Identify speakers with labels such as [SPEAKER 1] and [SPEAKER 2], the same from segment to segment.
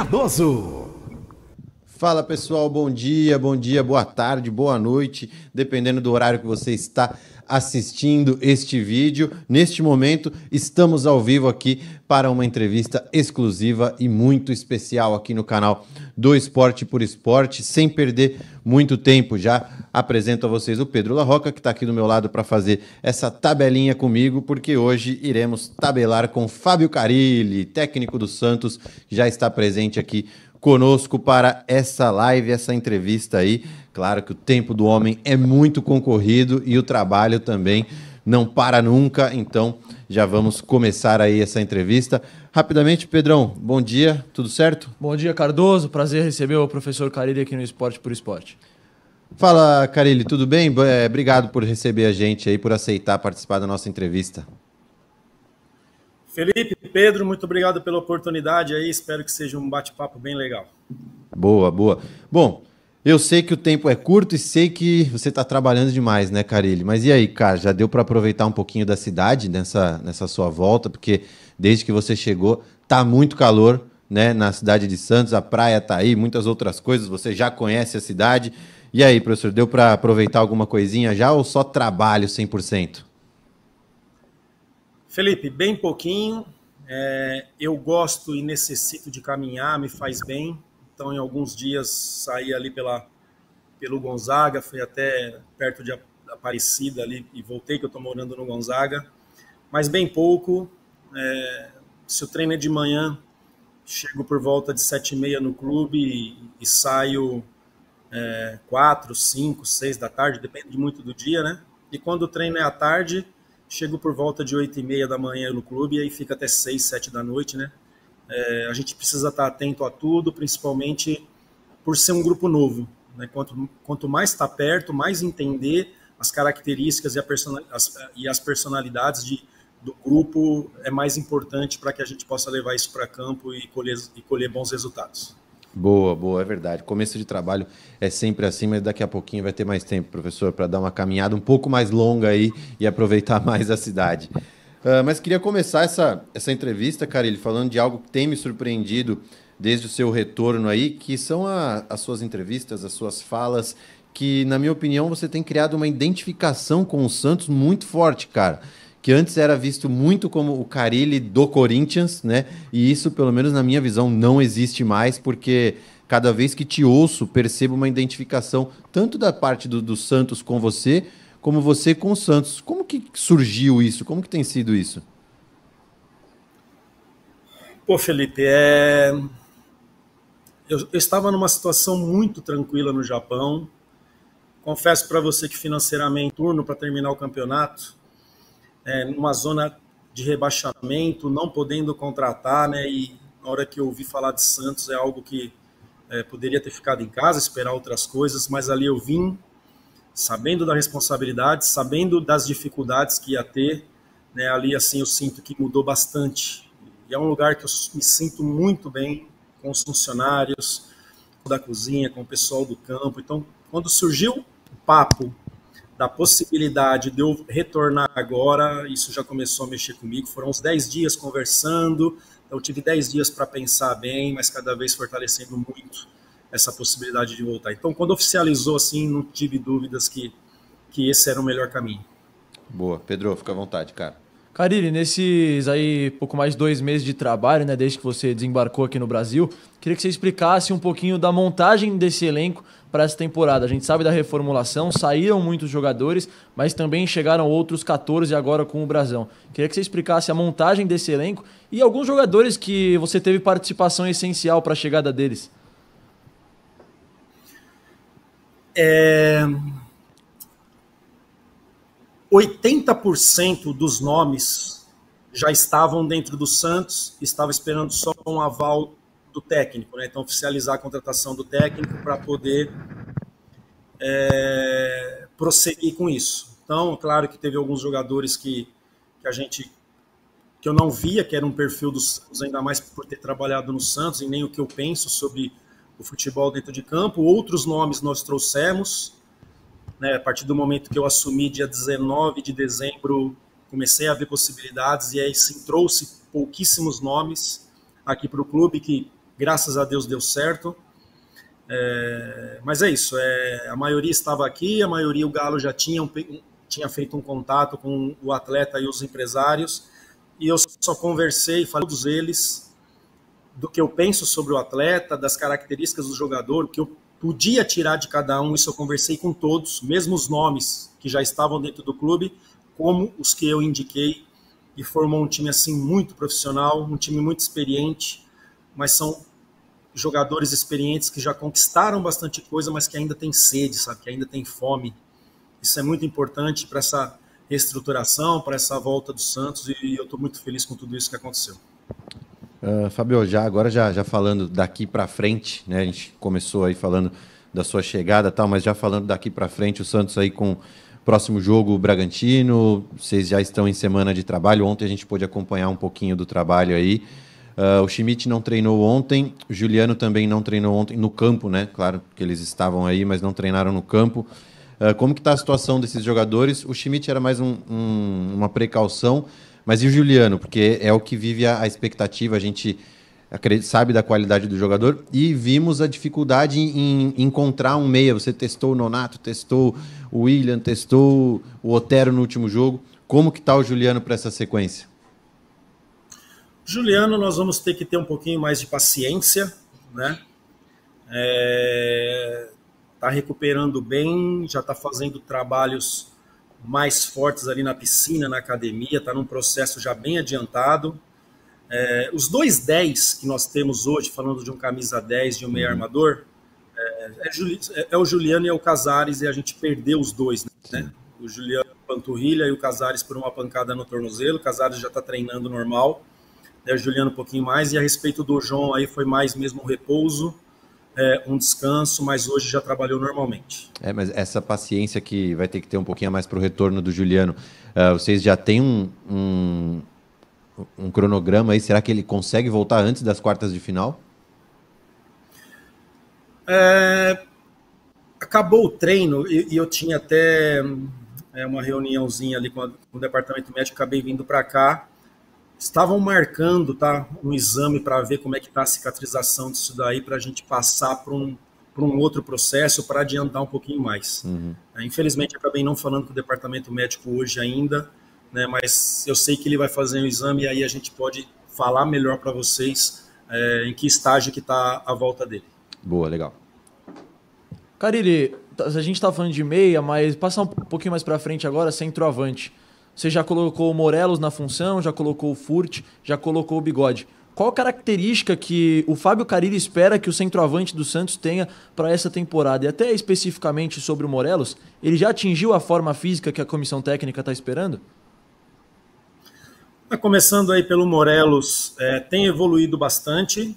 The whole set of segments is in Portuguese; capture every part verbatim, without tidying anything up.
[SPEAKER 1] Cardoso. Fala pessoal, bom dia, bom dia, boa tarde, boa noite, dependendo do horário que você está assistindo este vídeo. Neste momento, estamos ao vivo aqui para uma entrevista exclusiva e muito especial aqui no canal do Esporte por Esporte. Sem perder muito tempo, já apresento a vocês o Pedro Larroca, que está aqui do meu lado para fazer essa tabelinha comigo, porque hoje iremos tabelar com Fábio Carilli, técnico do Santos, que já está presente aqui conosco para essa live, essa entrevista aí. Claro que o tempo do homem é muito concorrido e o trabalho também não para nunca, então já vamos começar aí essa entrevista. Rapidamente, Pedrão, bom dia, tudo certo?
[SPEAKER 2] Bom dia, Cardoso, prazer receber o professor Carilli aqui no Esporte por Esporte.
[SPEAKER 1] Fala, Carilli, tudo bem? É, obrigado por receber a gente aí, por aceitar participar da nossa entrevista.
[SPEAKER 3] Felipe, Pedro, muito obrigado pela oportunidade aí, espero que seja um bate-papo bem legal.
[SPEAKER 1] Boa, boa. Bom, eu sei que o tempo é curto e sei que você está trabalhando demais, né, Carilli? Mas e aí, cara, já deu para aproveitar um pouquinho da cidade nessa, nessa sua volta? Porque desde que você chegou, tá muito calor, né, na cidade de Santos, a praia tá aí, muitas outras coisas, você já conhece a cidade. E aí, professor, deu para aproveitar alguma coisinha já ou só trabalho cem por cento?
[SPEAKER 3] Felipe, bem pouquinho, é, eu gosto e necessito de caminhar, me faz bem, então em alguns dias saí ali pela, pelo Gonzaga, fui até perto de Aparecida ali e voltei, que eu estou morando no Gonzaga, mas bem pouco, é, se o treino é de manhã, chego por volta de sete e meia no clube e, e saio é, quatro, cinco, seis da tarde, depende muito do dia, né? E quando o treino é à tarde, chego por volta de oito e meia da manhã no clube e aí fica até seis, sete da noite, né? É, a gente precisa estar atento a tudo, principalmente por ser um grupo novo, né? Quanto, quanto mais está perto, mais entender as características e, a personal, as, e as personalidades de, do grupo é mais importante para que a gente possa levar isso para campo e colher, e colher bons resultados.
[SPEAKER 1] Boa, boa, é verdade. Começo de trabalho é sempre assim, mas daqui a pouquinho vai ter mais tempo, professor, para dar uma caminhada um pouco mais longa aí e aproveitar mais a cidade. Uh, mas queria começar essa, essa entrevista, Carilli, falando de algo que tem me surpreendido desde o seu retorno aí, que são a, as suas entrevistas, as suas falas, que, na minha opinião, você tem criado uma identificação com o Santos muito forte, cara. Que antes era visto muito como o Carilli do Corinthians, né? E isso, pelo menos na minha visão, não existe mais, porque cada vez que te ouço, percebo uma identificação tanto da parte do, do Santos com você, como você com o Santos. Como que surgiu isso? Como que tem sido isso?
[SPEAKER 3] Pô, Felipe, é... eu, eu estava numa situação muito tranquila no Japão. Confesso para você que financeiramente, turno para terminar o campeonato, É, numa zona de rebaixamento, não podendo contratar, né? E na hora que eu ouvi falar de Santos é algo que é, poderia ter ficado em casa, esperar outras coisas, mas ali eu vim sabendo da responsabilidade, sabendo das dificuldades que ia ter, né? Ali assim eu sinto que mudou bastante. E é um lugar que eu me sinto muito bem com os funcionários da cozinha, com o pessoal do campo. Então, quando surgiu o papo da possibilidade de eu retornar agora, isso já começou a mexer comigo. Foram uns dez dias conversando, então eu tive dez dias para pensar bem, mas cada vez fortalecendo muito essa possibilidade de voltar. Então, quando oficializou assim, não tive dúvidas que, que esse era o melhor caminho.
[SPEAKER 1] Boa. Pedro, fica à vontade, cara.
[SPEAKER 2] Carilli, nesses aí pouco mais de dois meses de trabalho, né, desde que você desembarcou aqui no Brasil, queria que você explicasse um pouquinho da montagem desse elenco para essa temporada. A gente sabe da reformulação, saíram muitos jogadores, mas também chegaram outros quatorze agora com o Brasão. Queria que você explicasse a montagem desse elenco e alguns jogadores que você teve participação essencial para a chegada deles.
[SPEAKER 3] É... oitenta por cento dos nomes já estavam dentro do Santos, estava esperando só um aval do técnico, né? Então oficializar a contratação do técnico para poder é, prosseguir com isso. Então, claro que teve alguns jogadores que, que a gente que eu não via, que era um perfil do Santos, ainda mais por ter trabalhado no Santos, e nem o que eu penso sobre o futebol dentro de campo. Outros nomes nós trouxemos, né? A partir do momento que eu assumi, dia dezenove de dezembro, comecei a ver possibilidades, e aí sim trouxe pouquíssimos nomes aqui para o clube, que graças a Deus deu certo. É, mas é isso, é, a maioria estava aqui, a maioria o Galo já tinha, um, tinha feito um contato com o atleta e os empresários, e eu só conversei, falei com todos eles do que eu penso sobre o atleta, das características do jogador, o que eu podia tirar de cada um. Isso eu conversei com todos, mesmo os nomes que já estavam dentro do clube, como os que eu indiquei, e formou um time assim muito profissional, um time muito experiente, mas são jogadores experientes que já conquistaram bastante coisa, mas que ainda tem sede, sabe? Que ainda tem fome. Isso é muito importante para essa reestruturação, para essa volta do Santos, e eu estou muito feliz com tudo isso que aconteceu.
[SPEAKER 1] Uh, Fabio, já, agora já, já falando daqui para frente, né? A gente começou aí falando da sua chegada e tal, mas já falando daqui para frente, o Santos aí com o próximo jogo, o Bragantino, vocês já estão em semana de trabalho. Ontem a gente pôde acompanhar um pouquinho do trabalho aí. Uh, o Schmidt não treinou ontem, o Juliano também não treinou ontem no campo, né? Claro que eles estavam aí, mas não treinaram no campo. Uh, como que está a situação desses jogadores? O Schmidt era mais um, um, uma precaução, mas e o Juliano? Porque é o que vive a, a expectativa, a gente acredita, sabe da qualidade do jogador, e vimos a dificuldade em, em encontrar um meia. Você testou o Nonato, testou o William, testou o Otero no último jogo. Como que está o Juliano para essa sequência?
[SPEAKER 3] Juliano, nós vamos ter que ter um pouquinho mais de paciência, né? É, tá recuperando bem, já está fazendo trabalhos mais fortes ali na piscina, na academia, está num processo já bem adiantado. É, os dois dez que nós temos hoje, falando de um camisa dez, de um meio armador, é, é, é o Juliano e é o Casares, e a gente perdeu os dois, né? O Juliano panturrilha e o Casares por uma pancada no tornozelo. O Casares já está treinando normal, né? O Juliano um pouquinho mais, e a respeito do João aí foi mais mesmo um repouso, é, um descanso, mas hoje já trabalhou normalmente.
[SPEAKER 1] É, mas essa paciência que vai ter que ter um pouquinho a mais para o retorno do Juliano, uh, vocês já têm um, um, um cronograma aí? Será que ele consegue voltar antes das quartas de final?
[SPEAKER 3] É, acabou o treino e, e eu tinha até é, uma reuniãozinha ali com, a, com o departamento médico, acabei vindo para cá. Estavam marcando, tá, um exame para ver como é que está a cicatrização disso daí, para a gente passar para um, para um outro processo, para adiantar um pouquinho mais. Uhum. É, infelizmente, acabei não falando com o departamento médico hoje ainda, né, mas eu sei que ele vai fazer um exame e aí a gente pode falar melhor para vocês é, em que estágio que está a volta dele.
[SPEAKER 1] Boa, legal.
[SPEAKER 2] Carille, a gente está falando de meia, mas passar um pouquinho mais para frente agora, centroavante. Você já colocou o Morelos na função, já colocou o Furt, já colocou o Bigode. Qual característica que o Fábio Carille espera que o centroavante do Santos tenha para essa temporada? E até especificamente sobre o Morelos, ele já atingiu a forma física que a comissão técnica está esperando?
[SPEAKER 3] Começando aí pelo Morelos, é, tem evoluído bastante.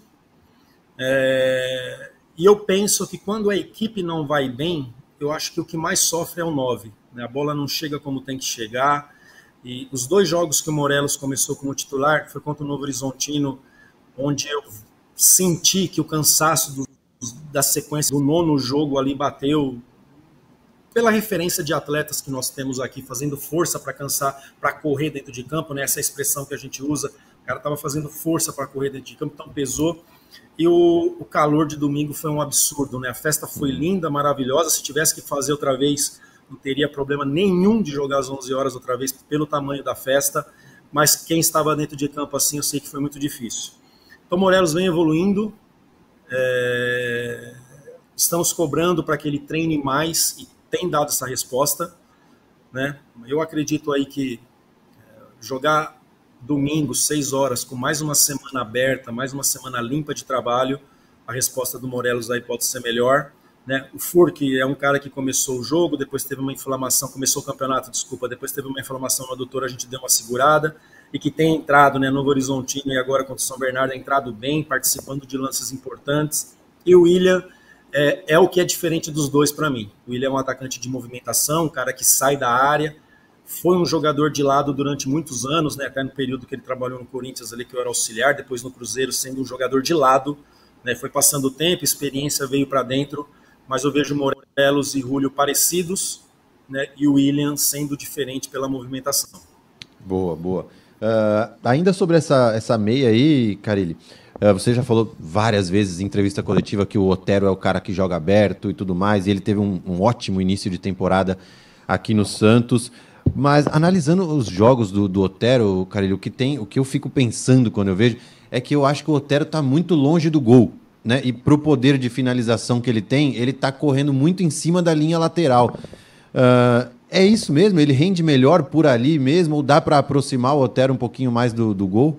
[SPEAKER 3] É, e eu penso que quando a equipe não vai bem, eu acho que o que mais sofre é o nove. Né? A bola não chega como tem que chegar. E os dois jogos que o Morelos começou como titular foi contra o Novo Horizontino, onde eu senti que o cansaço do, da sequência do nono jogo ali bateu, pela referência de atletas que nós temos aqui, fazendo força para cansar, para correr dentro de campo, né? Essa expressão que a gente usa, o cara estava fazendo força para correr dentro de campo, então pesou. E o, o calor de domingo foi um absurdo, né? A festa foi linda, maravilhosa. Se tivesse que fazer outra vez, não teria problema nenhum de jogar às onze horas outra vez, pelo tamanho da festa, mas quem estava dentro de campo assim, eu sei que foi muito difícil. Então, Morelos vem evoluindo, é... estamos cobrando para que ele treine mais, e tem dado essa resposta, né? Eu acredito aí que jogar domingo, seis horas, com mais uma semana aberta, mais uma semana limpa de trabalho, a resposta do Morelos aí pode ser melhor. Né? O Furk é um cara que começou o jogo, depois teve uma inflamação, começou o campeonato, desculpa, depois teve uma inflamação no adutor, a gente deu uma segurada, e que tem entrado, né, Novo Horizontino e agora contra o São Bernardo, é entrado bem, participando de lances importantes. E o William é, é o que é diferente dos dois para mim. O William é um atacante de movimentação, um cara que sai da área, foi um jogador de lado durante muitos anos, né, até no período que ele trabalhou no Corinthians, ali, que eu era auxiliar, depois no Cruzeiro, sendo um jogador de lado, né, foi passando o tempo, experiência veio para dentro, mas eu vejo Morelos e Julio parecidos, né, e o William sendo diferente pela movimentação.
[SPEAKER 1] Boa, boa. Uh, ainda sobre essa, essa meia aí, Carille, Uh, você já falou várias vezes em entrevista coletiva que o Otero é o cara que joga aberto e tudo mais, e ele teve um, um ótimo início de temporada aqui no Santos. Mas analisando os jogos do, do Otero, Carille, o que tem, o que eu fico pensando quando eu vejo é que eu acho que o Otero está muito longe do gol, né? E para o poder de finalização que ele tem, ele está correndo muito em cima da linha lateral. Uh, é isso mesmo? Ele rende melhor por ali mesmo? Ou dá para aproximar o Otero um pouquinho mais do, do gol?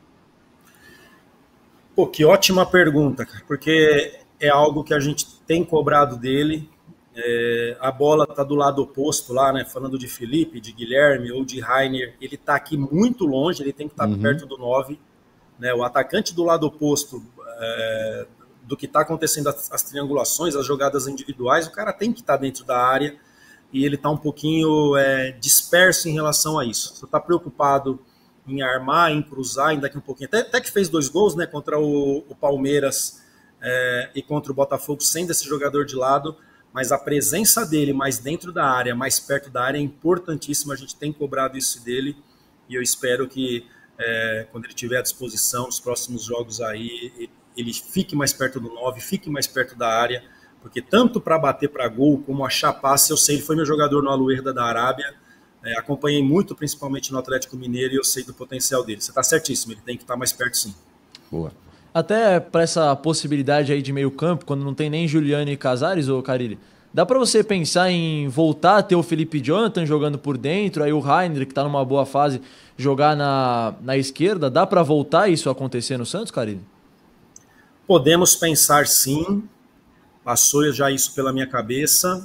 [SPEAKER 3] Pô, que ótima pergunta, cara, porque é algo que a gente tem cobrado dele. É, a bola está do lado oposto lá, né? Falando de Felipe, de Guilherme ou de Rainer, ele está aqui muito longe, ele tem que estar tá uhum. perto do nove. Né? O atacante do lado oposto é, do que está acontecendo, as, as triangulações, as jogadas individuais, o cara tem que estar tá dentro da área e ele está um pouquinho é, disperso em relação a isso. Você está preocupado em armar, em cruzar, ainda daqui um pouquinho. Até, até que fez dois gols, né, contra o, o Palmeiras é, e contra o Botafogo, sem desse jogador de lado, mas a presença dele mais dentro da área, mais perto da área, é importantíssima. A gente tem cobrado isso dele e eu espero que é, quando ele estiver à disposição nos próximos jogos aí, ele fique mais perto do nove, fique mais perto da área, porque tanto para bater para gol como achar passe, eu sei, ele foi meu jogador no Al-Werda da Arábia. É, acompanhei muito, principalmente no Atlético Mineiro, e eu sei do potencial dele. Você está certíssimo, ele tem que estar tá mais perto, sim.
[SPEAKER 1] Boa.
[SPEAKER 2] Até para essa possibilidade aí de meio campo, quando não tem nem Juliano e Casares, ô Carille, dá para você pensar em voltar a ter o Felipe Jonathan jogando por dentro, aí o Rainer, que está numa boa fase, jogar na, na esquerda? Dá para voltar isso a acontecer no Santos, Carille?
[SPEAKER 3] Podemos pensar, sim. Passou já isso pela minha cabeça.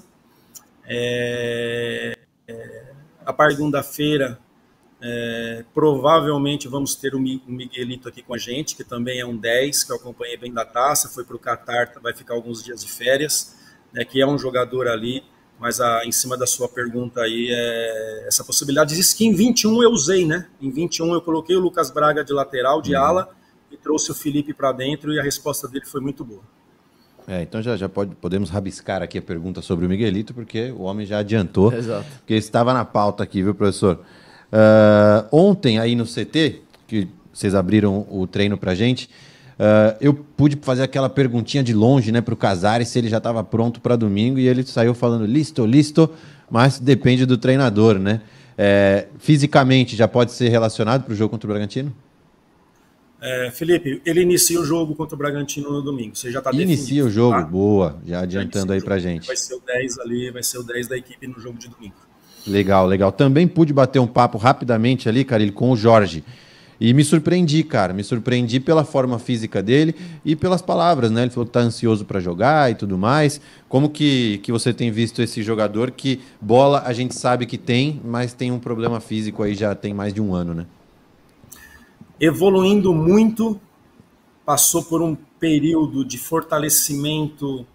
[SPEAKER 3] É... é... A partir de segunda-feira, é, provavelmente vamos ter o Miguelito aqui com a gente, que também é um dez, que eu acompanhei bem da taça, foi para o Catar, vai ficar alguns dias de férias, né, que é um jogador ali, mas a, em cima da sua pergunta aí, é, essa possibilidade existe, que em vinte e um eu usei, né? Em vinte e um eu coloquei o Lucas Braga de lateral, de ala, e trouxe o Felipe para dentro, e a resposta dele foi muito boa.
[SPEAKER 1] É, então já, já pode, podemos rabiscar aqui a pergunta sobre o Miguelito, porque o homem já adiantou.
[SPEAKER 2] Exato.
[SPEAKER 1] Porque estava na pauta aqui, viu, professor? Uh, ontem, aí no C T, que vocês abriram o treino pra gente, uh, eu pude fazer aquela perguntinha de longe, né, pro Casares, se ele já estava pronto para domingo, e ele saiu falando listo, listo, mas depende do treinador, né? É, fisicamente, já pode ser relacionado para o jogo contra o Bragantino?
[SPEAKER 3] É, Felipe, ele inicia o jogo contra o Bragantino no domingo. Você já está definido.
[SPEAKER 1] Inicia o jogo, tá? Boa. Já adiantando
[SPEAKER 3] já
[SPEAKER 1] aí pra gente.
[SPEAKER 3] Vai ser o dez ali, vai ser o dez da equipe no jogo de domingo.
[SPEAKER 1] Legal, legal. Também pude bater um papo rapidamente ali, Carille, com o Jorge. E me surpreendi, cara. Me surpreendi pela forma física dele e pelas palavras, né? Ele falou que tá ansioso para jogar e tudo mais. Como que, que você tem visto esse jogador que bola a gente sabe que tem, mas tem um problema físico aí já tem mais de um ano, né?
[SPEAKER 3] Evoluindo muito, passou por um período de fortalecimento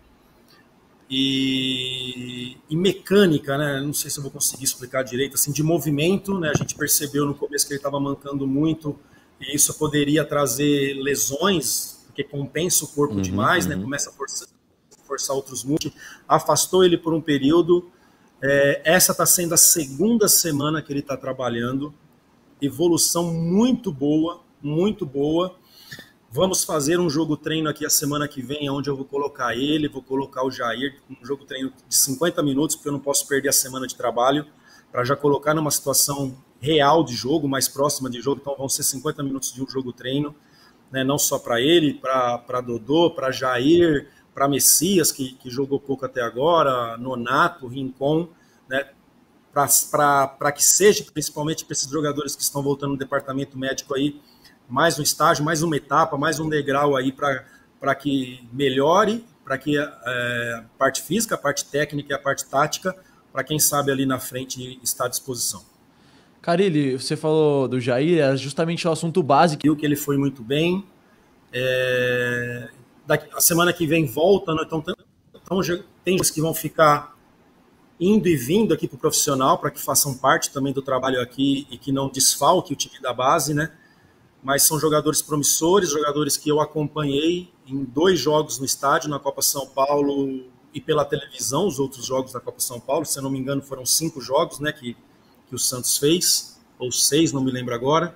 [SPEAKER 3] e, e mecânica, né? Não sei se eu vou conseguir explicar direito, assim, de movimento, né? A gente percebeu no começo que ele estava mancando muito e isso poderia trazer lesões, porque compensa o corpo uhum, demais, uhum. né? Começa a forçar, forçar outros músculos. Afastou ele por um período. É, essa está sendo a segunda semana que ele está trabalhando. Evolução muito boa, muito boa. Vamos fazer um jogo treino aqui a semana que vem, onde eu vou colocar ele, vou colocar o Jair, um jogo treino de cinquenta minutos, porque eu não posso perder a semana de trabalho, para já colocar numa situação real de jogo, mais próxima de jogo. Então vão ser cinquenta minutos de um jogo treino, né? Não só para ele, para Dodô, para Jair, para Messias, que, que jogou pouco até agora, Nonato, Rincon, né? Para que seja, principalmente para esses jogadores que estão voltando no departamento médico aí, mais um estágio, mais uma etapa, mais um degrau aí para que melhore, para que é, a parte física, a parte técnica e a parte tática, para quem sabe ali na frente está à disposição.
[SPEAKER 2] Carille, você falou do Jair, era justamente o assunto básico.
[SPEAKER 3] Viu que ele foi muito bem. É, daqui, a semana que vem volta, né? Então, então tem gente que vão ficar indo e vindo aqui para o profissional, para que façam parte também do trabalho aqui e que não desfalque o time da base, né? Mas são jogadores promissores, jogadores que eu acompanhei em dois jogos no estádio, na Copa São Paulo e pela televisão, os outros jogos da Copa São Paulo, se eu não me engano foram cinco jogos, né, que, que o Santos fez, ou seis, não me lembro agora,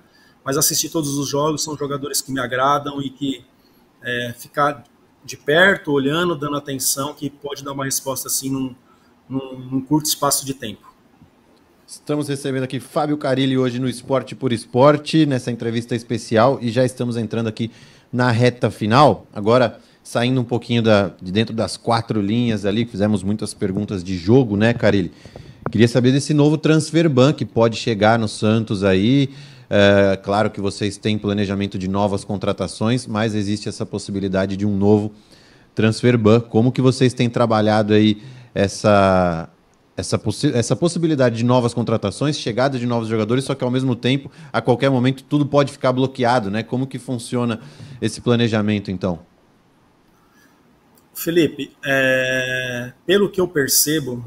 [SPEAKER 3] mas assisti todos os jogos, são jogadores que me agradam e que é, ficar de perto, olhando, dando atenção, que pode dar uma resposta assim num, num, num curto espaço de tempo.
[SPEAKER 1] Estamos recebendo aqui Fábio Carilli hoje no Esporte por Esporte, nessa entrevista especial, e já estamos entrando aqui na reta final. Agora, saindo um pouquinho da, de dentro das quatro linhas ali, fizemos muitas perguntas de jogo, né, Carilli? Queria saber desse novo transfer ban que pode chegar no Santos aí. É, claro que vocês têm planejamento de novas contratações, mas existe essa possibilidade de um novo transfer ban. Como que vocês têm trabalhado aí essa, essa, possi essa possibilidade de novas contratações, chegada de novos jogadores, só que ao mesmo tempo, a qualquer momento, tudo pode ficar bloqueado, né? Como que funciona esse planejamento, então?
[SPEAKER 3] Felipe, é, pelo que eu percebo,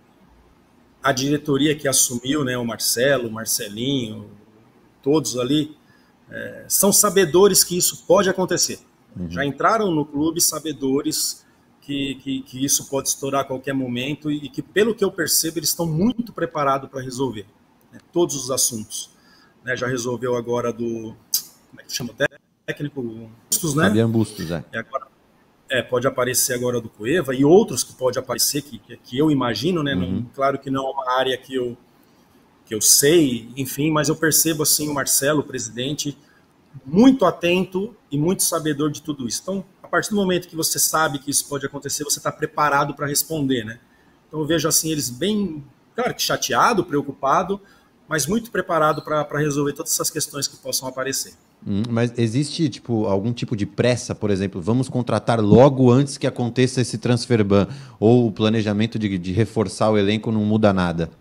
[SPEAKER 3] a diretoria que assumiu, né, o Marcelo, o Marcelinho, todos ali, é, são sabedores que isso pode acontecer. Uhum. Já entraram no clube sabedores que, que, que isso pode estourar a qualquer momento e que, pelo que eu percebo, eles estão muito preparados para resolver, né, todos os assuntos. Né, já resolveu agora do... Como é que chama o técnico? Bustos, né?
[SPEAKER 1] Fabiano Bustos, é.
[SPEAKER 3] E agora, é, pode aparecer agora do Cueva e outros que pode aparecer, que, que eu imagino, né? Uhum. Não, claro que não é uma área que eu... que eu sei, enfim, mas eu percebo assim o Marcelo, o presidente, muito atento e muito sabedor de tudo isso. Então, a partir do momento que você sabe que isso pode acontecer, você está preparado para responder, né? Então eu vejo assim eles bem, claro que chateado, preocupado, mas muito preparado para resolver todas essas questões que possam aparecer.
[SPEAKER 1] Hum, mas existe tipo algum tipo de pressa, por exemplo, vamos contratar logo antes que aconteça esse transfer ban, ou o planejamento de, de reforçar o elenco não muda nada?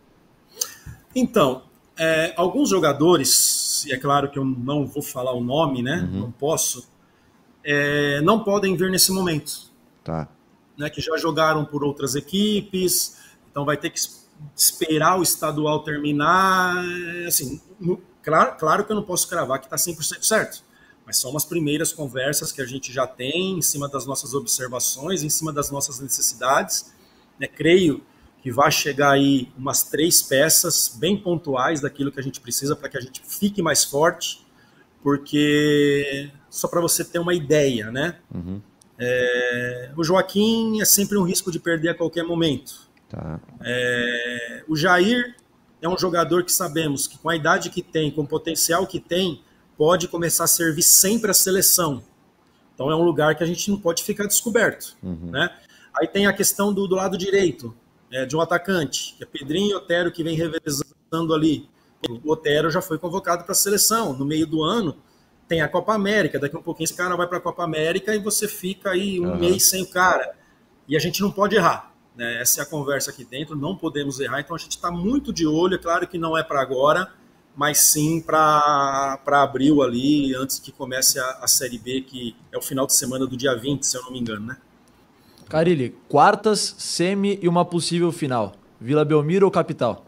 [SPEAKER 3] Então, é, alguns jogadores, e é claro que eu não vou falar o nome, né? Uhum. Não posso, é, não podem vir nesse momento.
[SPEAKER 1] Tá.
[SPEAKER 3] Né, que já jogaram por outras equipes, então vai ter que esperar o estadual terminar. Assim, no, claro, claro que eu não posso cravar que está cem por cento certo, mas são umas primeiras conversas que a gente já tem em cima das nossas observações, em cima das nossas necessidades. Né, creio que vai chegar aí umas três peças bem pontuais daquilo que a gente precisa para que a gente fique mais forte, porque, só para você ter uma ideia, né? Uhum. É, o Joaquim é sempre um risco de perder a qualquer momento.
[SPEAKER 1] Tá.
[SPEAKER 3] É, o Jair é um jogador que sabemos que com a idade que tem, com o potencial que tem, pode começar a servir sempre a seleção. Então é um lugar que a gente não pode ficar descoberto. Uhum. Né? Aí tem a questão do, do lado direito, é, de um atacante, que é Pedrinho e Otero, que vem revezando ali. O Otero já foi convocado para a seleção. No meio do ano tem a Copa América. Daqui a um pouquinho esse cara vai para a Copa América e você fica aí um uhum. mês sem o cara. E a gente não pode errar. Né? Essa é a conversa aqui dentro, não podemos errar. Então a gente está muito de olho. É claro que não é para agora, mas sim para abril ali, antes que comece a, a Série B, que é o final de semana do dia vinte, se eu não me engano, né?
[SPEAKER 2] Carilli, quartas, semi e uma possível final. Vila Belmiro ou Capital?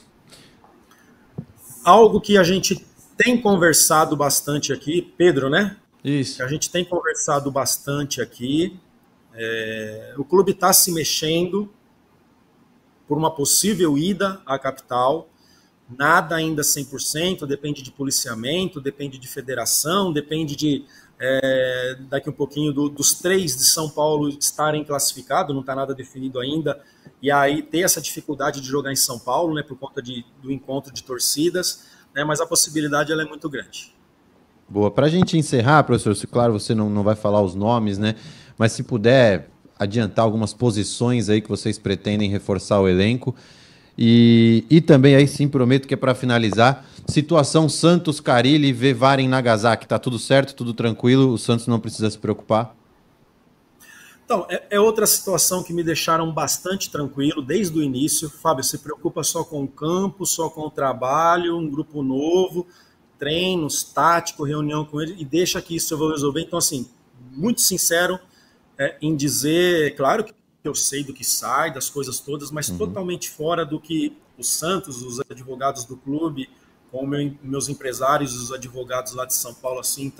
[SPEAKER 3] Algo que a gente tem conversado bastante aqui, Pedro, né?
[SPEAKER 2] Isso.
[SPEAKER 3] Que a gente tem conversado bastante aqui. É, o clube está se mexendo por uma possível ida à capital. Nada ainda cem por cento, depende de policiamento, depende de federação, depende de, é, daqui um pouquinho, do, dos três de São Paulo estarem classificados, não está nada definido ainda, e aí ter essa dificuldade de jogar em São Paulo, né, por conta de, do encontro de torcidas, né, mas a possibilidade ela é muito grande.
[SPEAKER 1] Boa, para a gente encerrar, professor, se claro você não, não vai falar os nomes, né, mas se puder adiantar algumas posições aí que vocês pretendem reforçar o elenco. E, e também aí sim prometo que é para finalizar, situação Santos, Carilli, Vevaren, Nagasaki, tá tudo certo, tudo tranquilo, o Santos não precisa se preocupar?
[SPEAKER 3] Então, é, é outra situação que me deixaram bastante tranquilo desde o início. Fábio, se preocupa só com o campo, só com o trabalho, um grupo novo, treinos, tático, reunião com ele, e deixa que isso eu vou resolver. Então, assim, muito sincero é, em dizer, claro que eu sei do que sai, das coisas todas, mas uhum. totalmente fora do que o Santos, os advogados do clube, com meu, meus empresários, os advogados lá de São Paulo, assim, então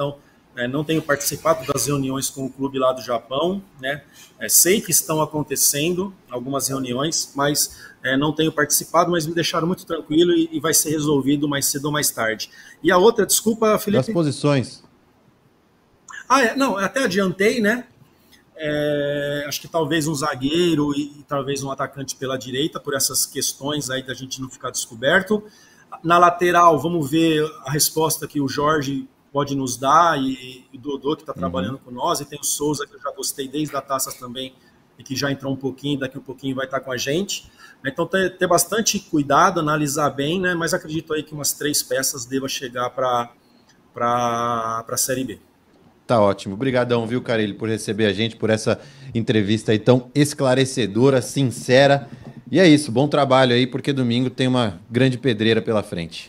[SPEAKER 3] É, não tenho participado das reuniões com o clube lá do Japão, né? É, sei que estão acontecendo algumas reuniões, mas é, não tenho participado, mas me deixaram muito tranquilo e, e vai ser resolvido mais cedo ou mais tarde. E a outra, desculpa, Felipe...
[SPEAKER 1] Das posições.
[SPEAKER 3] Ah, é, não, até adiantei, né? É, acho que talvez um zagueiro e, e talvez um atacante pela direita, por essas questões aí da gente não ficar descoberto. Na lateral, vamos ver a resposta que o Jorge pode nos dar, e, e o Dodô, que está trabalhando uhum. com nós, e tem o Souza, que eu já gostei desde a taça também, e que já entrou um pouquinho, daqui um pouquinho vai estar com a gente. Então, ter, ter bastante cuidado, analisar bem, né? Mas acredito aí que umas três peças deva chegar para a Série B.
[SPEAKER 1] Tá ótimo. Obrigadão, viu, Carille, por receber a gente, por essa entrevista aí tão esclarecedora, sincera. E é isso, bom trabalho aí, porque domingo tem uma grande pedreira pela frente.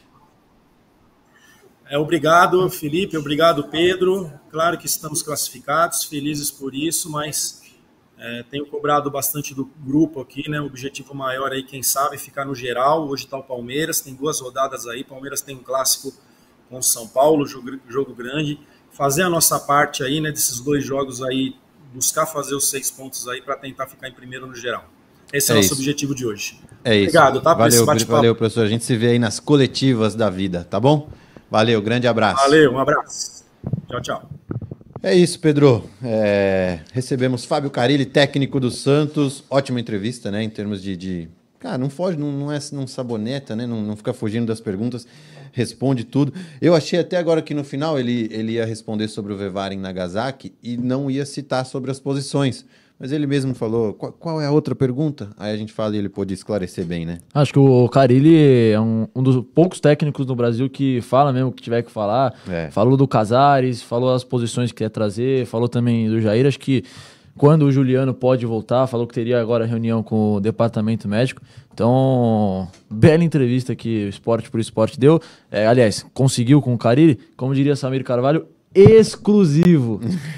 [SPEAKER 3] É, obrigado, Felipe, obrigado, Pedro. Claro que estamos classificados, felizes por isso, mas é, tenho cobrado bastante do grupo aqui, né? O objetivo maior aí, quem sabe, ficar no geral. Hoje está o Palmeiras, tem duas rodadas aí. Palmeiras tem um clássico com o São Paulo, jogo, jogo grande. Fazer a nossa parte aí, né? Desses dois jogos aí, buscar fazer os seis pontos aí para tentar ficar em primeiro no geral. Esse é o é nosso objetivo de hoje.
[SPEAKER 1] É isso.
[SPEAKER 3] Obrigado, tá?
[SPEAKER 1] Valeu, valeu, professor. A gente se vê aí nas coletivas da vida, tá bom? Valeu, grande abraço.
[SPEAKER 3] Valeu, um abraço. Tchau, tchau.
[SPEAKER 1] É isso, Pedro. É... Recebemos Fábio Carille, técnico do Santos. Ótima entrevista, né? Em termos de... de... Cara, não foge, não, não é não saboneta, né? Não, não fica fugindo das perguntas, responde tudo. Eu achei até agora que no final ele, ele ia responder sobre o Vevara em Nagasaki e não ia citar sobre as posições. Mas ele mesmo falou, qual, qual é a outra pergunta? Aí a gente fala e ele pôde esclarecer bem, né?
[SPEAKER 2] Acho que o Carille é um, um dos poucos técnicos no Brasil que fala mesmo o que tiver que falar. É. Falou do Casares, falou as posições que quer trazer, falou também do Jair. Acho que quando o Juliano pode voltar, falou que teria agora reunião com o departamento médico. Então, bela entrevista que o Esporte por Esporte deu. É, aliás, conseguiu com o Carille, como diria Samir Carvalho, exclusivo.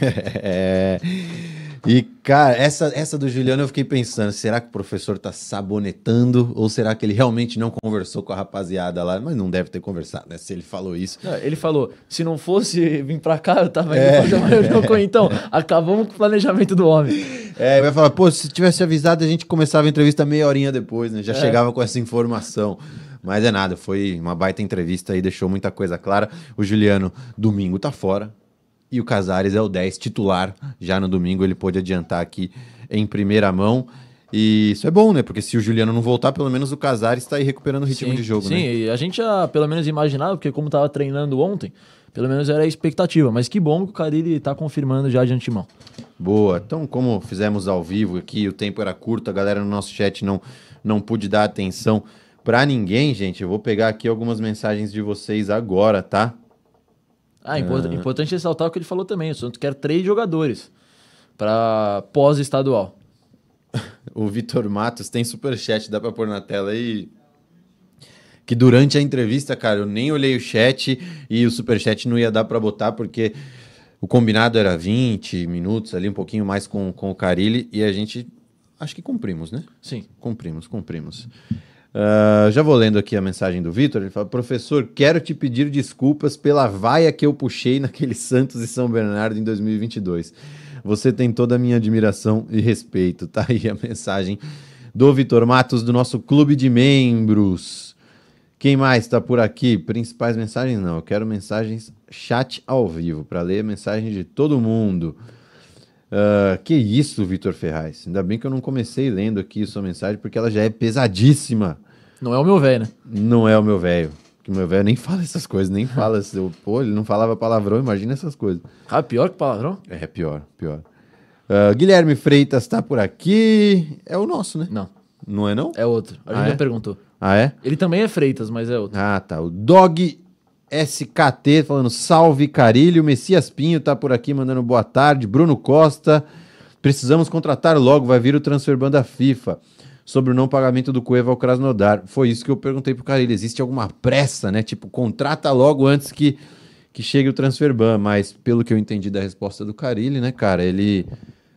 [SPEAKER 1] É... E, cara, essa, essa do Juliano eu fiquei pensando, será que o professor tá sabonetando ou será que ele realmente não conversou com a rapaziada lá? Mas não deve ter conversado, né? Se ele falou isso.
[SPEAKER 2] Não, ele falou, se não fosse vir pra cá, eu tava indo é. fazer uma reunião com ele. Então, acabamos com o planejamento do homem.
[SPEAKER 1] É, vai falar, pô, se tivesse avisado, a gente começava a entrevista meia horinha depois, né? Já é. chegava com essa informação. Mas é nada, foi uma baita entrevista aí, deixou muita coisa clara. O Juliano, domingo, tá fora. E o Casares é o dez titular. Já no domingo ele pôde adiantar aqui em primeira mão. E isso é bom, né? Porque se o Juliano não voltar, pelo menos o Casares está aí recuperando o ritmo
[SPEAKER 2] sim,
[SPEAKER 1] de jogo,
[SPEAKER 2] sim,
[SPEAKER 1] né?
[SPEAKER 2] Sim, e a gente já pelo menos imaginava, porque como estava treinando ontem, pelo menos era a expectativa. Mas que bom que o Carille está confirmando já de antemão.
[SPEAKER 1] Boa. Então, como fizemos ao vivo aqui, o tempo era curto, a galera no nosso chat não, não pôde dar atenção para ninguém, gente. Eu vou pegar aqui algumas mensagens de vocês agora, tá?
[SPEAKER 2] Ah, import- ah. importante ressaltar o que ele falou também. O Santos quer três jogadores para pós-estadual.
[SPEAKER 1] O Vitor Matos tem superchat, dá para pôr na tela aí. Que durante a entrevista, cara, eu nem olhei o chat e o superchat não ia dar para botar porque o combinado era vinte minutos ali, um pouquinho mais com, com o Carille e a gente, acho que cumprimos, né?
[SPEAKER 2] Sim.
[SPEAKER 1] Cumprimos, cumprimos. Uh, já vou lendo aqui a mensagem do Vitor. Ele fala: professor, quero te pedir desculpas pela vaia que eu puxei naquele Santos e São Bernardo em dois mil e vinte e dois. Você tem toda a minha admiração e respeito. Tá aí a mensagem do Vitor Matos, do nosso clube de membros. Quem mais está por aqui? Principais mensagens? Não, eu quero mensagens chat ao vivo, para ler a mensagem de todo mundo. Uh, que isso, Vitor Ferraz. Ainda bem que eu não comecei lendo aqui sua mensagem, porque ela já é pesadíssima.
[SPEAKER 2] Não é o meu velho, né?
[SPEAKER 1] Não é o meu velho. Porque o meu velho nem fala essas coisas, nem fala. Pô, ele não falava palavrão, imagina essas coisas.
[SPEAKER 2] Ah, pior que palavrão?
[SPEAKER 1] É, pior, pior. Uh, Guilherme Freitas tá por aqui. É o nosso, né?
[SPEAKER 2] Não.
[SPEAKER 1] Não é não?
[SPEAKER 2] É outro. A gente
[SPEAKER 1] ah,
[SPEAKER 2] já
[SPEAKER 1] é?
[SPEAKER 2] perguntou.
[SPEAKER 1] Ah, é?
[SPEAKER 2] Ele também é Freitas, mas é outro.
[SPEAKER 1] Ah, tá. O Dog S K T falando salve Carille. O Messias Pinho tá por aqui mandando boa tarde. Bruno Costa, precisamos contratar logo, vai vir o Transferban da FIFA sobre o não pagamento do Cueva ao Krasnodar. Foi isso que eu perguntei pro Carille. Existe alguma pressa, né? Tipo, contrata logo antes que, que chegue o Transferban. Mas pelo que eu entendi da resposta do Carille, né, cara, ele...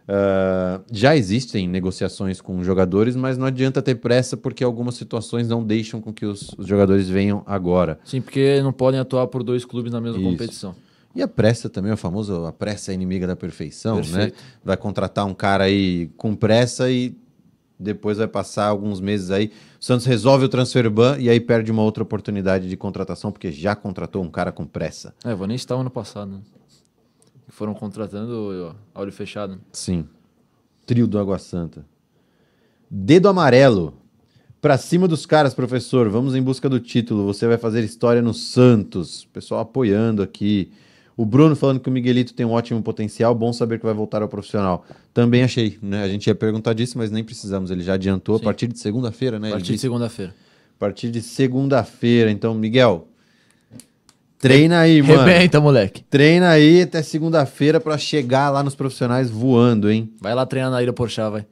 [SPEAKER 1] Uh, já existem negociações com jogadores, mas não adianta ter pressa porque algumas situações não deixam com que os, os jogadores venham agora.
[SPEAKER 2] Sim, porque não podem atuar por dois clubes na mesma
[SPEAKER 1] Isso.
[SPEAKER 2] competição.
[SPEAKER 1] E a pressa também, o famoso, a pressa é inimiga da perfeição,
[SPEAKER 2] Perfeito.
[SPEAKER 1] né? Vai contratar um cara aí com pressa e depois vai passar alguns meses aí. O Santos resolve o transfer ban e aí perde uma outra oportunidade de contratação, porque já contratou um cara com pressa.
[SPEAKER 2] É, vou nem citar o ano passado, né? Foram contratando a olho fechado.
[SPEAKER 1] Sim. Trio do Água Santa. Dedo amarelo. Pra cima dos caras, professor. Vamos em busca do título. Você vai fazer história no Santos. Pessoal apoiando aqui. O Bruno falando que o Miguelito tem um ótimo potencial. Bom saber que vai voltar ao profissional. Também achei, né? A gente ia perguntar disso, mas nem precisamos. Ele já adiantou.
[SPEAKER 2] Sim.
[SPEAKER 1] A partir de segunda-feira, né?
[SPEAKER 2] A partir de segunda-feira.
[SPEAKER 1] A partir de segunda-feira. Então, Miguel, treina aí, mano.
[SPEAKER 2] Rebenta, moleque.
[SPEAKER 1] Treina aí até segunda-feira pra chegar lá nos profissionais voando, hein?
[SPEAKER 2] Vai lá treinar na Ilha Porchá, vai.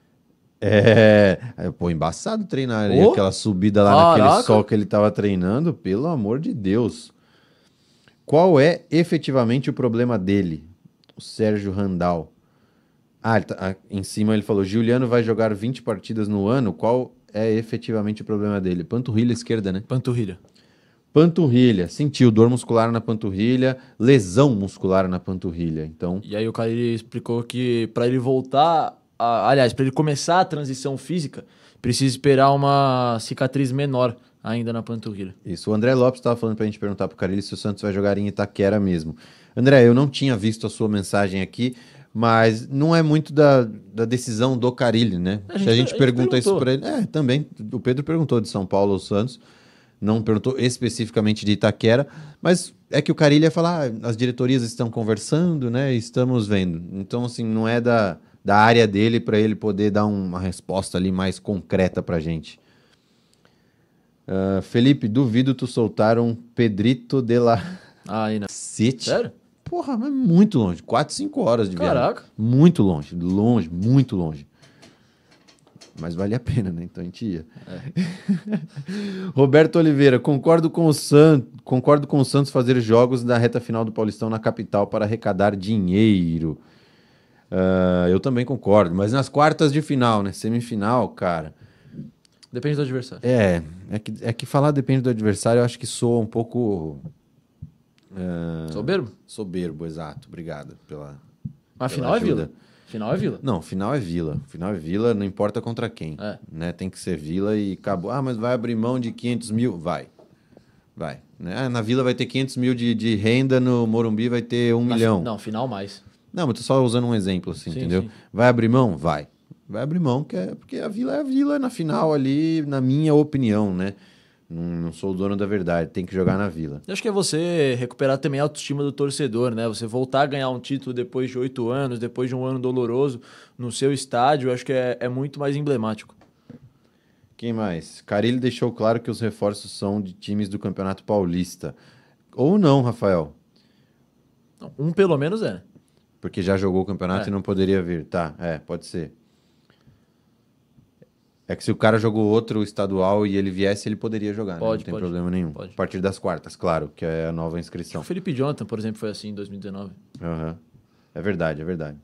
[SPEAKER 1] É, pô, embaçado treinar ali,
[SPEAKER 2] Oh.
[SPEAKER 1] aquela subida lá
[SPEAKER 2] Caraca.
[SPEAKER 1] naquele sol que ele tava treinando, pelo amor de Deus. Qual é efetivamente o problema dele? O Sérgio Randall. Ah, ele tá- ah, em cima ele falou, Giuliano vai jogar vinte partidas no ano, qual é efetivamente o problema dele? Panturrilha esquerda, né?
[SPEAKER 2] Panturrilha.
[SPEAKER 1] Panturrilha, sentiu dor muscular na panturrilha, lesão muscular na panturrilha, então...
[SPEAKER 2] E aí o cara ele explicou que pra ele voltar, a- aliás, pra ele começar a transição física, precisa esperar uma cicatriz menor ainda na panturrilha.
[SPEAKER 1] Isso, o André Lopes estava falando para a gente perguntar para o Carille se o Santos vai jogar em Itaquera mesmo. André, eu não tinha visto a sua mensagem aqui, mas não é muito da, da decisão do Carille, né?
[SPEAKER 2] A
[SPEAKER 1] se
[SPEAKER 2] gente-
[SPEAKER 1] a gente
[SPEAKER 2] a gente
[SPEAKER 1] pergunta isso
[SPEAKER 2] perguntou.
[SPEAKER 1] para ele... É, também, o Pedro perguntou de São Paulo ou Santos, não perguntou especificamente de Itaquera, mas é que o Carille ia falar, ah, as diretorias estão conversando, né? Estamos vendo. Então, assim, não é da, da área dele para ele poder dar uma resposta ali mais concreta para a gente. Uh, Felipe, duvido tu soltar um Pedrito de la
[SPEAKER 2] Ah, aí, né?
[SPEAKER 1] City.
[SPEAKER 2] Sério?
[SPEAKER 1] Porra, mas muito longe. quatro, cinco horas de viagem.
[SPEAKER 2] Caraca.
[SPEAKER 1] Muito longe, longe, muito longe. Mas vale a pena, né? Então a gente ia. Roberto Oliveira, concordo com o Santos, concordo com o Santos fazer jogos da reta final do Paulistão na capital para arrecadar dinheiro. Uh, eu também concordo, mas nas quartas de final, né? Semifinal, cara.
[SPEAKER 2] Depende do adversário.
[SPEAKER 1] É, é que, é que falar depende do adversário, eu acho que soa um pouco... uh,
[SPEAKER 2] Soberbo?
[SPEAKER 1] Soberbo, exato. Obrigado pela...
[SPEAKER 2] Mas
[SPEAKER 1] pela
[SPEAKER 2] final é
[SPEAKER 1] ajuda.
[SPEAKER 2] Vila. Final é Vila.
[SPEAKER 1] Não, final é Vila. Final é Vila, não importa contra quem.
[SPEAKER 2] É.
[SPEAKER 1] Né? Tem que ser Vila e acabou. Ah, mas vai abrir mão de quinhentos mil? Vai. Vai. Né? Ah, na Vila vai ter quinhentos mil de, de renda, no Morumbi vai ter um
[SPEAKER 2] Na
[SPEAKER 1] milhão.
[SPEAKER 2] fi- Não, final mais.
[SPEAKER 1] Não, mas tô só usando um exemplo, assim,
[SPEAKER 2] Sim,
[SPEAKER 1] entendeu?
[SPEAKER 2] sim.
[SPEAKER 1] Vai abrir mão? Vai. Vai abrir mão, que é, porque a Vila é a Vila na final ali, na minha opinião, né? Não, não sou o dono da verdade, tem que jogar na Vila.
[SPEAKER 2] Eu acho que é você recuperar também a autoestima do torcedor, né? Você voltar a ganhar um título depois de oito anos, depois de um ano doloroso no seu estádio, eu acho que é, é muito mais emblemático.
[SPEAKER 1] Quem mais? Carille deixou claro que os reforços são de times do Campeonato Paulista. Ou não, Rafael?
[SPEAKER 2] Não, um pelo menos é.
[SPEAKER 1] Porque já jogou o campeonato
[SPEAKER 2] É.
[SPEAKER 1] e não poderia vir. Tá, é, pode ser. É que se o cara jogou outro estadual e ele viesse, ele poderia jogar, né?
[SPEAKER 2] Pode,
[SPEAKER 1] Não tem
[SPEAKER 2] pode.
[SPEAKER 1] problema nenhum.
[SPEAKER 2] Pode.
[SPEAKER 1] A partir das quartas, claro, que é a nova inscrição.
[SPEAKER 2] O Felipe Jonathan, por exemplo, foi assim em dois mil e dezenove.
[SPEAKER 1] Aham. É verdade, é verdade.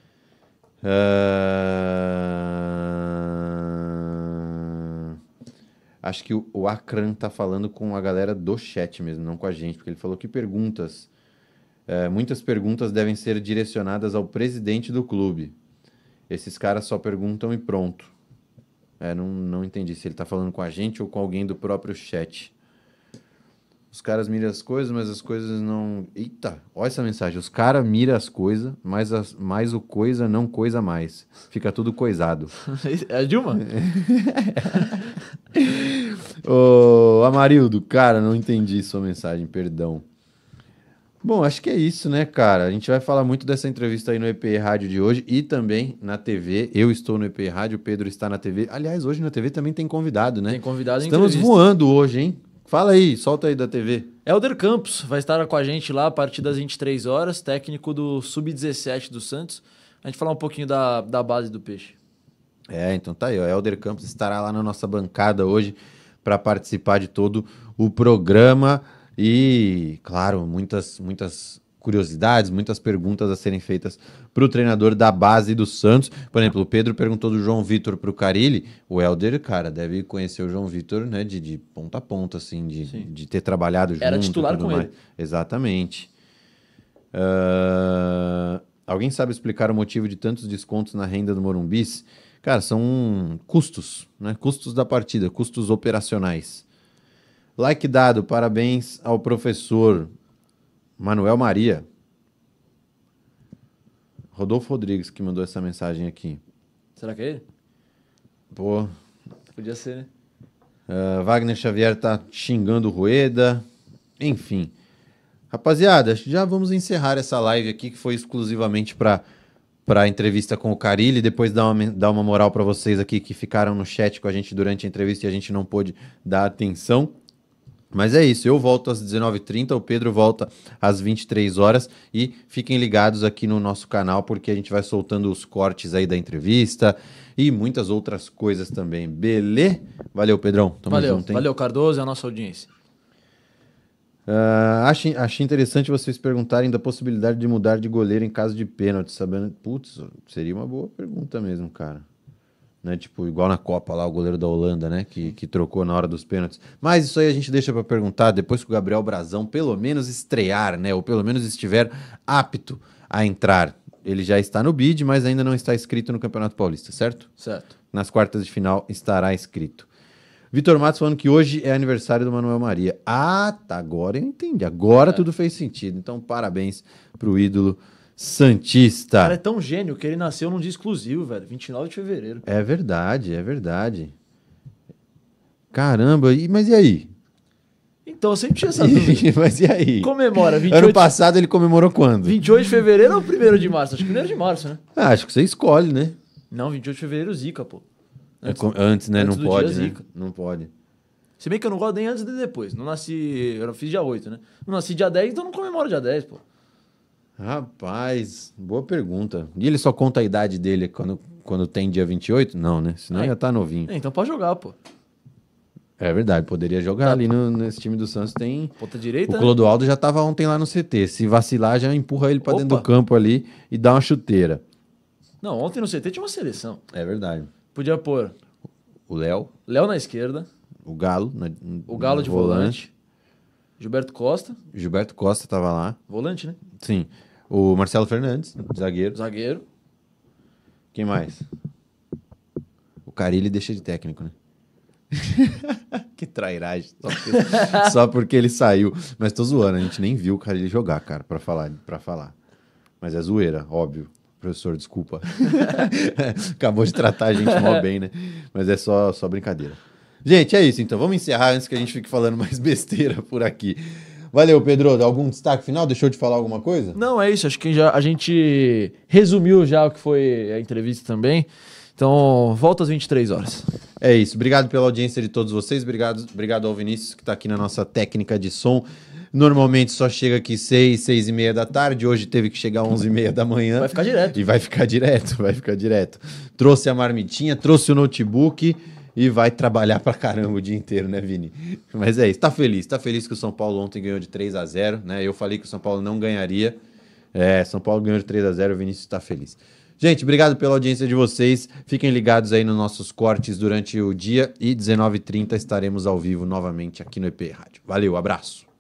[SPEAKER 1] Ah, Acho que o o Akran tá falando com a galera do chat mesmo, não com a gente, porque ele falou que perguntas, eh, muitas perguntas devem ser direcionadas ao presidente do clube. Esses caras só perguntam e pronto. É, não, não entendi se ele tá falando com a gente ou com alguém do próprio chat. Os caras miram as coisas, mas as coisas não... Eita, olha essa mensagem. Os caras miram as coisas, mas, as, mas o coisa não coisa mais. Fica tudo coisado.
[SPEAKER 2] É a Dilma?
[SPEAKER 1] Ô, Amarildo, cara, não entendi sua mensagem, perdão. Bom, acho que é isso, né, cara? A gente vai falar muito dessa entrevista aí no E P E Rádio de hoje e também na T V. Eu estou no E P E Rádio, o Pedro está na T V. Aliás, hoje na T V também tem convidado, né?
[SPEAKER 2] Tem convidado em
[SPEAKER 1] Estamos
[SPEAKER 2] entrevista.
[SPEAKER 1] voando hoje, hein? Fala aí, solta aí da T V.
[SPEAKER 2] Helder Campos vai estar com a gente lá a partir das vinte e três horas, técnico do sub dezessete do Santos. A gente falar um pouquinho da, da base do Peixe.
[SPEAKER 1] É, então tá aí, ó. Helder Campos estará lá na nossa bancada hoje para participar de todo o programa e, claro, muitas, muitas curiosidades, muitas perguntas a serem feitas para o treinador da base do Santos. Por exemplo, o Pedro perguntou do João Vitor para o Carille. O Helder, cara, deve conhecer o João Vitor, né, de, de ponta a ponta, assim, de,
[SPEAKER 2] Sim.
[SPEAKER 1] de ter trabalhado junto.
[SPEAKER 2] Era titular
[SPEAKER 1] e tudo
[SPEAKER 2] com
[SPEAKER 1] mais.
[SPEAKER 2] ele.
[SPEAKER 1] Exatamente. Uh, alguém sabe explicar o motivo de tantos descontos na renda do Morumbis? Cara, são custos, né? Custos da partida, custos operacionais. Like dado, parabéns ao professor Manuel Maria. Rodolfo Rodrigues que mandou essa mensagem aqui.
[SPEAKER 2] Será que é ele?
[SPEAKER 1] Pô.
[SPEAKER 2] Podia ser, né?
[SPEAKER 1] Uh, Wagner Xavier tá xingando o Rueda. Enfim. Rapaziada, acho que já vamos encerrar essa live aqui, que foi exclusivamente para a entrevista com o Carille. Depois dar uma, dar uma moral para vocês aqui que ficaram no chat com a gente durante a entrevista e a gente não pôde dar atenção. Mas é isso, eu volto às dezenove e trinta, o Pedro volta às vinte e três horas e fiquem ligados aqui no nosso canal porque a gente vai soltando os cortes aí da entrevista e muitas outras coisas também. Beleza? Valeu, Pedrão. Tamo
[SPEAKER 2] valeu,
[SPEAKER 1] junto, hein?
[SPEAKER 2] Valeu, Cardoso e a nossa audiência.
[SPEAKER 1] Uh, achei, achei interessante vocês perguntarem da possibilidade de mudar de goleiro em caso de pênalti, sabendo... Putz, seria uma boa pergunta mesmo, cara. Né? Tipo, igual na Copa lá, o goleiro da Holanda, né? Que, que trocou na hora dos pênaltis. Mas isso aí a gente deixa para perguntar depois que o Gabriel Brazão pelo menos estrear, né? Ou pelo menos estiver apto a entrar. Ele já está no bid, mas ainda não está inscrito no Campeonato Paulista, certo?
[SPEAKER 2] Certo.
[SPEAKER 1] Nas quartas de final estará inscrito. Vitor Matos falando que hoje é aniversário do Manuel Maria. Ah, tá, agora eu entendi. Agora é. Tudo fez sentido. Então, parabéns pro ídolo santista.
[SPEAKER 2] O cara é tão gênio que ele nasceu num dia exclusivo, velho. vinte e nove de fevereiro.
[SPEAKER 1] É verdade, é verdade. Caramba, e, mas e aí?
[SPEAKER 2] Então, eu sempre tinha essa dúvida.
[SPEAKER 1] Mas e aí?
[SPEAKER 2] Comemora vinte e oito...
[SPEAKER 1] Ano passado ele comemorou quando?
[SPEAKER 2] vinte e oito de fevereiro ou primeiro de março? Acho que primeiro de março, né?
[SPEAKER 1] Ah, acho que você escolhe, né?
[SPEAKER 2] Não, vinte e oito de fevereiro, Zica, pô.
[SPEAKER 1] Antes, é, antes né?
[SPEAKER 2] Antes
[SPEAKER 1] não pode, né?
[SPEAKER 2] Zica.
[SPEAKER 1] Não pode.
[SPEAKER 2] Se bem que eu não gosto nem antes nem depois. Não nasci... Eu fiz dia oito, né? Não nasci dia dez, então não comemoro dia dez, pô.
[SPEAKER 1] Rapaz, boa pergunta. E ele só conta a idade dele quando, quando tem dia vinte e oito? Não, né? Senão é. ia estar novinho.
[SPEAKER 2] É, então pode jogar, pô.
[SPEAKER 1] É verdade, poderia jogar. Tá. Ali no, nesse time do Santos tem...
[SPEAKER 2] Ponta direita,
[SPEAKER 1] o Clodoaldo já estava ontem lá no C T. Se vacilar, já empurra ele para dentro do campo ali e dá uma chuteira.
[SPEAKER 2] Não, ontem no C T tinha uma seleção.
[SPEAKER 1] É verdade.
[SPEAKER 2] Podia pôr...
[SPEAKER 1] O Léo.
[SPEAKER 2] Léo na esquerda.
[SPEAKER 1] O Galo. Na,
[SPEAKER 2] o Galo de volante. volante. Gilberto Costa.
[SPEAKER 1] Gilberto Costa estava lá.
[SPEAKER 2] Volante, né?
[SPEAKER 1] Sim. O Marcelo Fernandes, zagueiro.
[SPEAKER 2] Zagueiro.
[SPEAKER 1] Quem mais? O Carille deixa de técnico, né? Que trairagem. Só porque, só porque ele saiu. Mas tô zoando, a gente nem viu o Carille jogar, cara, pra falar, pra falar. Mas é zoeira, óbvio. Professor, desculpa. Acabou de tratar a gente mal bem, né? Mas é só, só brincadeira. Gente, é isso então. Vamos encerrar antes que a gente fique falando mais besteira por aqui. Valeu, Pedro. Algum destaque final? Deixou de falar alguma coisa?
[SPEAKER 2] Não, é isso. Acho que já, a gente resumiu já o que foi a entrevista também. Então, volta às vinte e três horas.
[SPEAKER 1] É isso. Obrigado pela audiência de todos vocês. Obrigado, obrigado ao Vinícius, que está aqui na nossa técnica de som. Normalmente só chega aqui seis, seis e meia da tarde. Hoje teve que chegar onze e meia da manhã.
[SPEAKER 2] Vai ficar direto.
[SPEAKER 1] E vai ficar direto, vai ficar direto. Trouxe a marmitinha, trouxe o notebook e vai trabalhar pra caramba o dia inteiro, né, Vini? Mas é isso. Tá feliz. Tá feliz que o São Paulo ontem ganhou de três a zero, né? Eu falei que o São Paulo não ganharia. É, São Paulo ganhou de três a zero, o Vinícius tá feliz. Gente, obrigado pela audiência de vocês. Fiquem ligados aí nos nossos cortes durante o dia e dezenove e trinta estaremos ao vivo novamente aqui no E P Rádio. Valeu, abraço.